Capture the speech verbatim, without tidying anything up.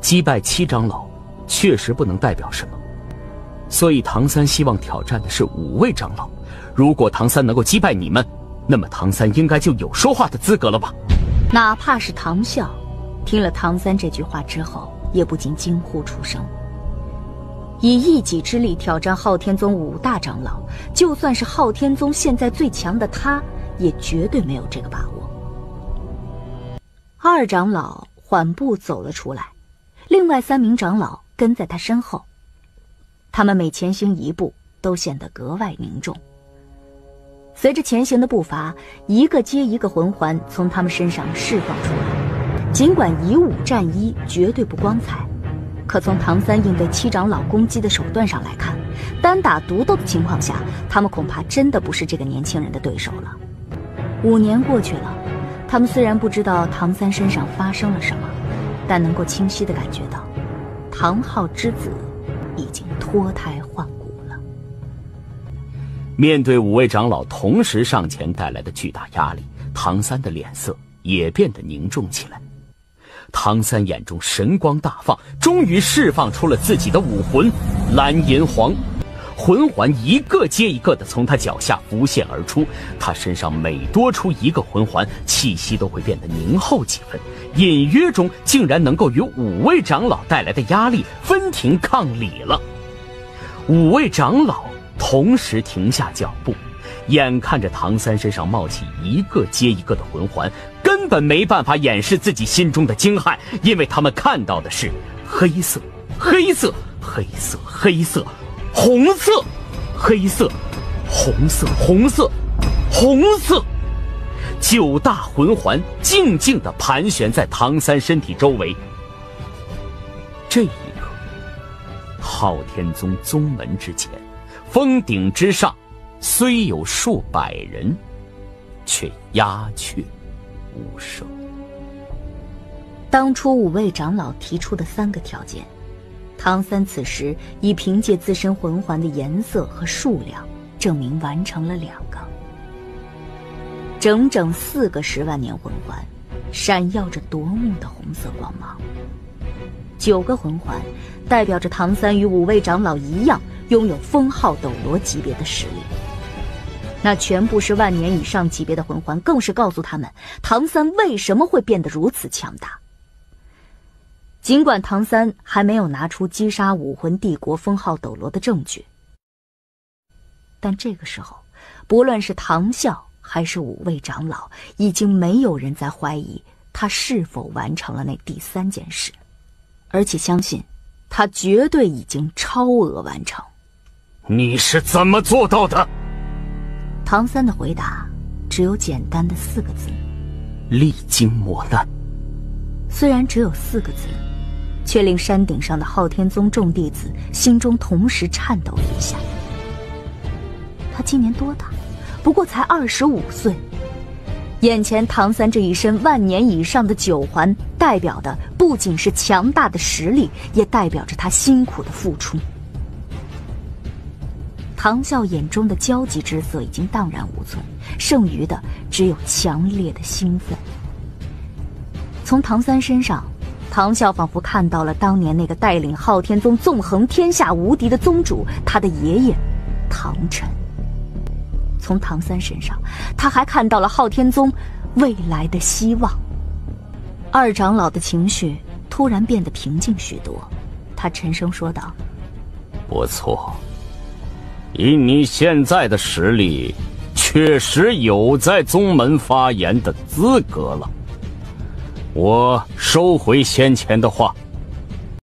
击败七长老确实不能代表什么，所以唐三希望挑战的是五位长老。如果唐三能够击败你们，那么唐三应该就有说话的资格了吧？ 哪怕是唐啸，听了唐三这句话之后，也不禁惊呼出声。以一己之力挑战昊天宗五大长老，就算是昊天宗现在最强的他，也绝对没有这个把握。二长老缓步走了出来，另外三名长老跟在他身后，他们每前行一步都显得格外凝重。随着前行的步伐，一个接一个魂环从他们身上释放出来。尽管以武战一绝对不光彩，可从唐三应对七长老攻击的手段上来看，单打独斗的情况下，他们恐怕真的不是这个年轻人的对手了。五年过去了，他们虽然不知道唐三身上发生了什么，但能够清晰地感觉到，唐昊之子已经脱胎换骨了。 面对五位长老同时上前带来的巨大压力，唐三的脸色也变得凝重起来。唐三眼中神光大放，终于释放出了自己的武魂蓝银皇。魂环一个接一个的从他脚下浮现而出，他身上每多出一个魂环，气息都会变得凝厚几分，隐约中竟然能够与五位长老带来的压力分庭抗礼了。五位长老同时停下脚步，眼看着唐三身上冒起一个接一个的魂环，根本没办法掩饰自己心中的惊骇，因为他们看到的是黑色、黑色、黑色、黑色、红色、黑色、红色、红色、红色，九大魂环静静地盘旋在唐三身体周围。这一刻，昊天宗宗门之前，峰顶之上，虽有数百人，却鸦雀无声。 当初五位长老提出的三个条件，唐三此时已凭借自身魂环的颜色和数量，证明完成了两个。整整四个十万年魂环，闪耀着夺目的红色光芒。九个魂环，代表着唐三与五位长老一样，拥有封号斗罗级别的实力。那全部是万年以上级别的魂环，更是告诉他们唐三为什么会变得如此强大。尽管唐三还没有拿出击杀武魂帝国封号斗罗的证据，但这个时候，不论是唐啸还是五位长老，已经没有人在怀疑他是否完成了那第三件事，而且相信他绝对已经超额完成。 你是怎么做到的？ 唐三的回答只有简单的四个字： 历经磨难。 虽然只有四个字，却令山顶上的昊天宗众弟子心中同时颤抖了一下。他今年多大？不过才二十五岁。眼前唐三这一身万年以上的九环，代表的不仅是强大的实力，也代表着他辛苦的付出。唐啸眼中的焦急之色已经荡然无存，剩余的只有强烈的兴奋。从唐三身上，唐啸仿佛看到了当年那个带领昊天宗纵横天下无敌的宗主，他的爷爷唐晨。从唐三身上，他还看到了昊天宗未来的希望。二长老的情绪突然变得平静许多，他沉声说道： 不错，以你现在的实力，确实有在宗门发言的资格了。我收回先前的话，